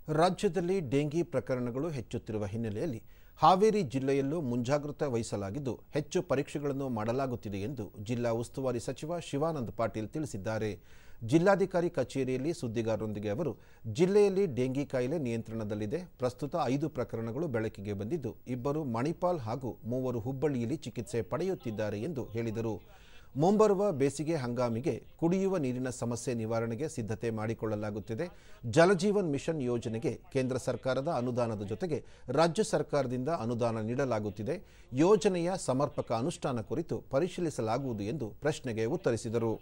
ರಾಜ್ಯದಲ್ಲಿ ಡೆಂಗಿ ಪ್ರಕರಣಗಳು ಹೆಚ್ಚುತ್ತಿರುವ ಹಿನ್ನೆಲೆಯಲ್ಲಿ ಹಾವೇರಿ ಜಿಲ್ಲೆಯಲ್ಲೂ ಮುಂಜಾಗ್ರತೆ ವಹಿಸಲಾಗಿದ್ದು ಹೆಚ್ಚು ಪರೀಕ್ಷೆಗಳನ್ನು ಮಾಡಲಾಗುತ್ತಿದೆ ಎಂದು ಜಿಲ್ಲಾ ಉಸ್ತುವಾರಿ ಸಚಿವ ಶಿವಾನಂದ ಪಾಟೀಲ್ ತಿಳಿಸಿದ್ದಾರೆ. ಜಿಲ್ಲಾಧಿಕಾರಿ ಕಚೇರಿಯಲ್ಲಿ ಸುದ್ದಿಗಾರರೊಂದಿಗೆ ಅವರು ಜಿಲ್ಲೆಯಲ್ಲಿ ಡೆಂಗಿ ಕಾಯಿಲೆ ನಿಯಂತ್ರಣದಲ್ಲಿದೆ. ಪ್ರಸ್ತುತ 5 ಪ್ರಕರಣಗಳು ಬೆಳಕಿಗೆ ಬಂದಿದ್ದು 2 ಮಣಿಪಾಲ್ ಹಾಗೂ 3 ಹುಬ್ಬಳ್ಳಿಯಲ್ಲಿ ಚಿಕಿತ್ಸೆ ಪಡೆಯುತ್ತಿದ್ದಾರೆ ಎಂದು ಹೇಳಿದರು. ಮುಂಬರುವ ಬೇಸಿಗೆ ಹಂಗಾಮಿಗೆ ಕುಡಿಯುವ ನೀರಿನ ಸಮಸ್ಯೆ ನಿವಾರಣೆಗೆ ಸಿದ್ಧತೆ ಮಾಡಿಕೊಳ್ಳಲಾಗುತ್ತಿದೆ. ಜಲಜೀವನ್ ಮಿಷನ್ ಯೋಜನೆಗೆ ಕೇಂದ್ರ ಸರ್ಕಾರದ ಅನುದಾನದ ಜೊತೆಗೆ ರಾಜ್ಯ ಸರ್ಕಾರದಿಂದ ಅನುದಾನ ನೀಡಲಾಗುತ್ತಿದೆ. ಯೋಜನೆಯ ಸಮರ್ಪಕ ಅನುಷ್ಠಾನ ಕುರಿತು ಪರಿಶೀಲಿಸಲಾಗುವುದು ಎಂದು ಪ್ರಶ್ನೆಗೆ ಉತ್ತರಿಸಿದರು.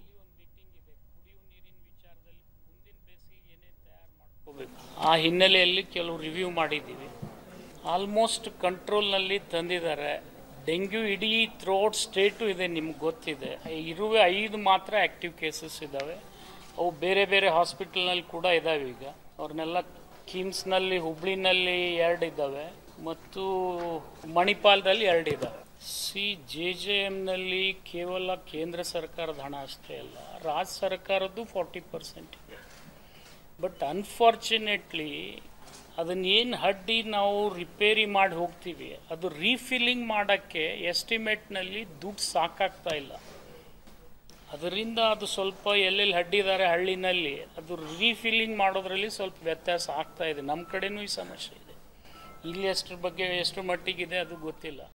ಆ ಹಿನ್ನೆಲೆಯಲ್ಲಿ ಕೆಲವು ರಿವ್ಯೂ ಮಾಡಿದ್ದೀವಿ. ಆಲ್ಮೋಸ್ಟ್ ಕಂಟ್ರೋಲ್ನಲ್ಲಿ ತಂದಿದ್ದಾರೆ. ಡೆಂಗ್ಯೂ ಇಡೀ ಥ್ರೂಔಟ್ ಸ್ಟೇಟು ಇದೆ, ನಿಮ್ಗೆ ಗೊತ್ತಿದೆ. ಇರುವ 5 ಮಾತ್ರ ಆ್ಯಕ್ಟಿವ್ ಕೇಸಸ್ ಇದ್ದಾವೆ. ಅವು ಬೇರೆ ಬೇರೆ ಹಾಸ್ಪಿಟಲ್ನಲ್ಲಿ ಕೂಡ ಇದ್ದಾವೆ. ಈಗ ಅವ್ರನ್ನೆಲ್ಲ ಕಿಮ್ಸ್ನಲ್ಲಿ, ಹುಬ್ಳಿನಲ್ಲಿ 2 ಇದ್ದಾವೆ ಮತ್ತು ಮಣಿಪಾಲದಲ್ಲಿ 2 ಇದ್ದಾವೆ. JJMನಲ್ಲಿ ಕೇವಲ ಕೇಂದ್ರ ಸರ್ಕಾರದ ಹಣ ಅಷ್ಟೇ ಅಲ್ಲ, ರಾಜ್ಯ ಸರ್ಕಾರದ್ದು 40% ಇದೆ. ಬಟ್ ಅನ್ಫಾರ್ಚುನೇಟ್ಲಿ ಅದನ್ನೇನು ಹಡ್ಡಿ ನಾವು ರಿಪೇರಿ ಮಾಡಿ ಹೋಗ್ತೀವಿ, ಅದು ರೀಫಿಲ್ಲಿಂಗ್ ಮಾಡೋಕ್ಕೆ ಎಸ್ಟಿಮೇಟ್ನಲ್ಲಿ ದುಡ್ಡು ಸಾಕಾಗ್ತಾ ಇಲ್ಲ. ಅದರಿಂದ ಅದು ಸ್ವಲ್ಪ ಎಲ್ಲೆಲ್ಲಿ ಹಡ್ಡಿದ್ದಾರೆ ಹಳ್ಳಿನಲ್ಲಿ, ಅದು ರೀಫಿಲ್ಲಿಂಗ್ ಮಾಡೋದ್ರಲ್ಲಿ ಸ್ವಲ್ಪ ವ್ಯತ್ಯಾಸ ಆಗ್ತಾ ಇದೆ. ನಮ್ಮ ಕಡೆನೂ ಈ ಸಮಸ್ಯೆ ಇದೆ. ಇಲ್ಲಿ ಎಷ್ಟು ಮಟ್ಟಿಗಿದೆ ಅದು ಗೊತ್ತಿಲ್ಲ.